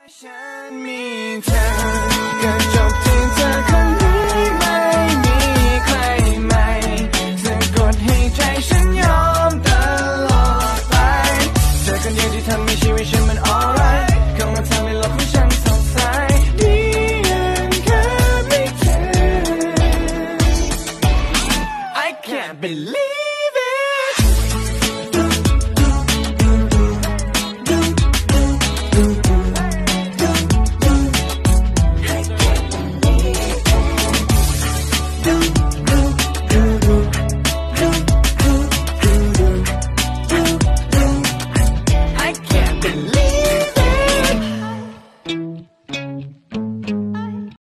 ฉันมีเธอก็จบที่เธอคนนี้ไม่มีใครใหม่เธอกดให้ใจฉันยอมตลอดไปเธอคนเดียวที่ทำให้ชีวิตฉันมัน alright เข้ามาทำให้โลกของฉันสดใสดีอย่างแค่ไม่เธอ I can't believe it do